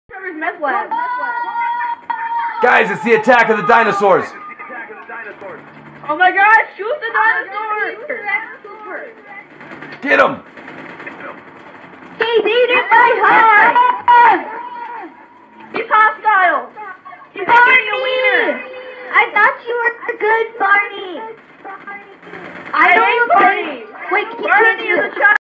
Guys, it's the attack of the dinosaurs. Oh my gosh, shoot the dinosaurs! Get him! He's eating my heart! He's hostile! He's eating a wiener! I thought you were a good Barney! I hate Barney! Wait, Barney is a child!